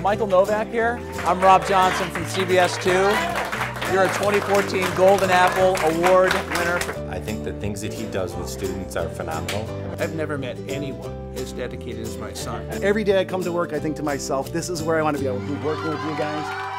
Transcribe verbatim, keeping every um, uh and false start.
Michael Novak here. I'm Rob Johnson from C B S two. You're a twenty fourteen Golden Apple Award winner. I think the things that he does with students are phenomenal. I've never met anyone as dedicated as my son. Every day I come to work, I think to myself, this is where I want to be. I will be working with you guys.